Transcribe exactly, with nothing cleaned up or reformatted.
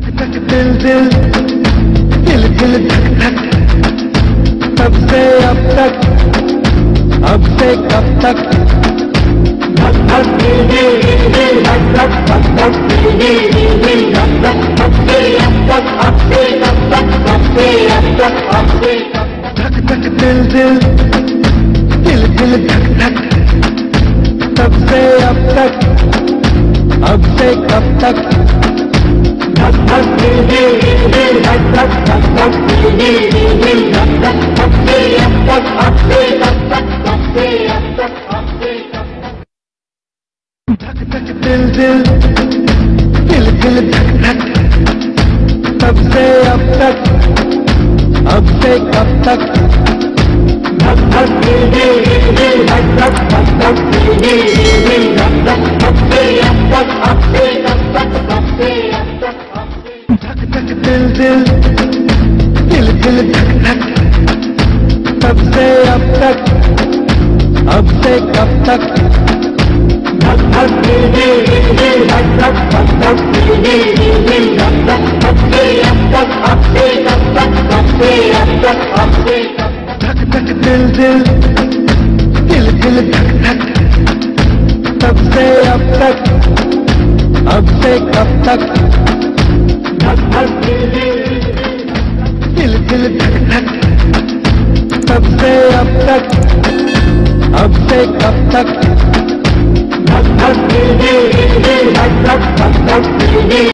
धक दिल दिल दिल दिल धक धक, तब से अब तक अब से कब तक, धक धक दिल दिल दिल धक धक धक धक दिल दिल दिल धक धक, तब से अब तक अब से कब तक, तब से अब तक अब से धक धक दिल दिल दिल दिल धक धक, तब से अब तक अब से कब तक, धक धक दिल दिल दिल धक धक धक धक दिल दिल दिल धक धक, तब से अब तक अब से कब तक, तब से अब तक अब से कब तक, धक धक दिल दिल दिल दिल धक धक, तब से अब तक अब से कब तक, धक धक दिल दिल दिल धक धक धक धक दिल दिल दिल धक धक, तब से अब तक अब से कब तक, तब से अब तक अब से धक धक दिल दिल दिल दिल धक धक, तब से अब तक अब से कब तक, धक धक दिल दिल दिल धक धक धक धक दिल दिल दिल धक धक, तब से अब तक अब से कब तक, तब से अब तक अब से धक धक दिल दिल दिल दिल धक धक, तब से अब तक अब से कब तक, धक धक दिल दिल दिल दिल धक धक, तब से अब तक अब से कब तक, धक धक दिल दिल दिल धक धक धक धक दिल दिल